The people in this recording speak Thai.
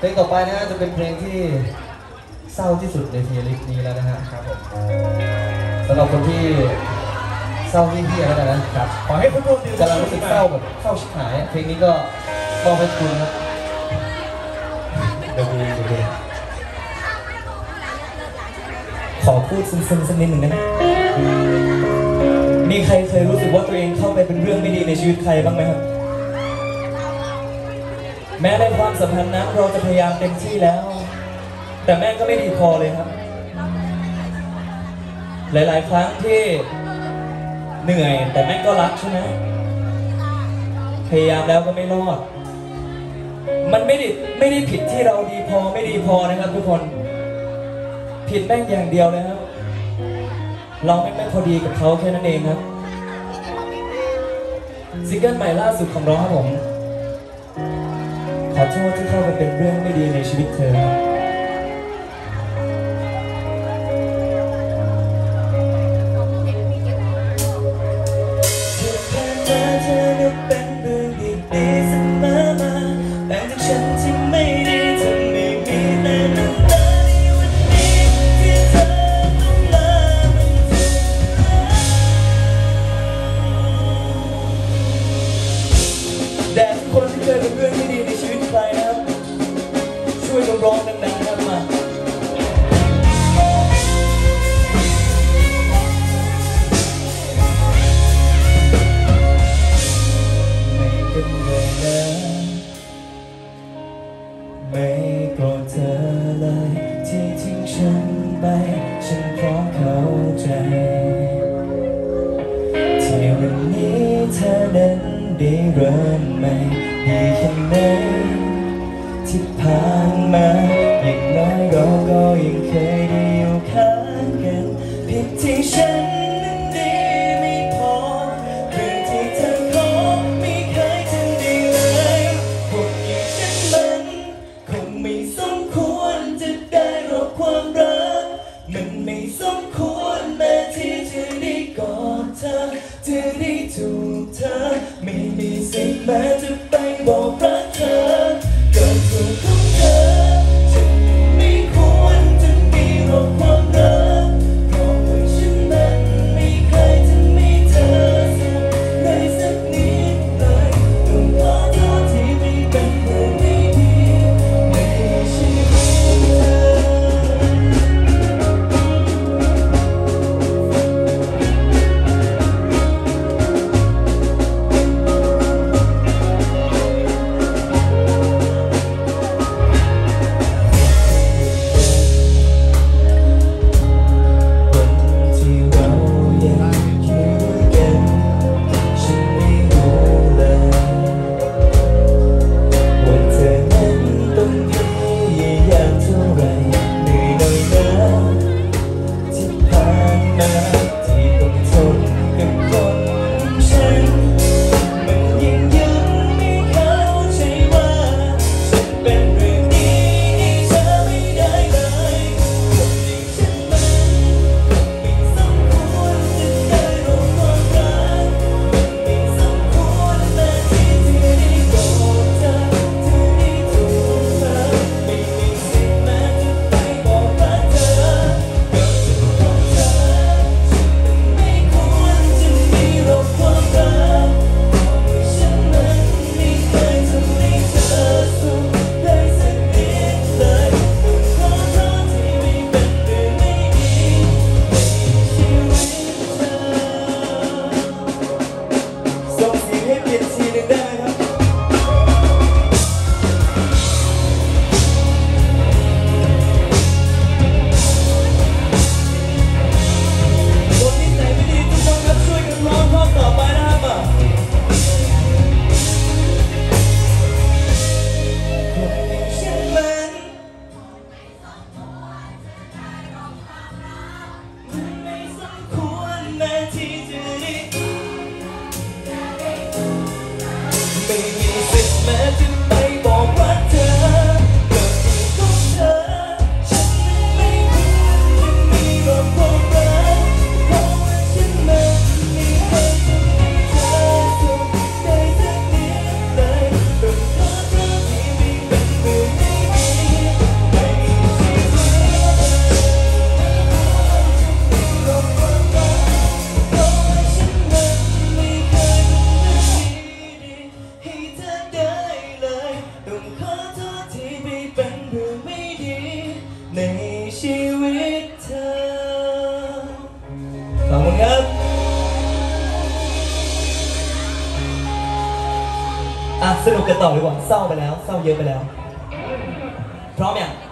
เพลงต่อไปนะฮะจะเป็นเพลงที่เศร้าที่สุดในเทียร์ลิสต์นี้แล้วนะฮะครับผมสำหรับคนที่เศร้าที่เฮียแล้วกันนะครับขอให้คุณดูกำลังรู้สึกเศร้าแบบเศร้าชิบหายเพลงนี้ก็มอบให้คุณครับดูขอพูดซึ้งๆสักนิดหนึ่งได้ไหมมีใครเคยรู้สึกว่าตัวเองเข้าไปเป็นเรื่องไม่ดีในชีวิตใครบ้างไหมครับแม้ในความสัมพันธ์นั้นเราจะพยายามเต็มที่แล้วแต่แม่ก็ไม่ดีพอเลยครับหลายๆครั้งที่เหนื่อยแต่แม่ก็รักใช่ไหมพยายามแล้วก็ไม่รอดมันไม่ได้ผิดที่เราดีพอไม่ดีพอนะครับทุกคนผิดแม่งอย่างเดียวเลยครับเราไม่พอดีกับเขาแค่นั้นเองครับซิงเกิลใหม่ล่าสุดของเราครับผมขอโทษที่เข้าไปเป็นเรื่องไม่ดีในชีวิตเธอแต่ทุกคนที่เคยเป็นเรื่องไม่ดีในชีวิตใครนะครับช่วยร้องดังๆครับมาไม่เป็นไรนะไม่โกรธเธอเลยที่ทิ้งฉันไปฉันพร้อมเข้าใจที่วันนี้เธอนั้นได้เริ่มใหม่ดีแค่ไหนที่ผ่านมาอย่างน้อยเราก็ยังเคยได้อยู่ข้างกันผิดที่ฉันนั้นดีไม่พอเรื่องที่เธอขอไม่เคยทำได้เลยพวกอย่างฉันมันคงไม่สมควรจะได้รับความรักมันไม่สมควรแม้ที่จะได้กอดเธอจะได้จูบเธอไม่มีสิทธิ์แม้จะไปบอกรักเธอเกิดถูกของเธอฉันไม่ควรจะมีในชีวิตเธอขอบคุณครับสนุกกันต่อดีกว่าเศร้าไปแล้วเศร้าเยอะไปแล้วพร้อมยัง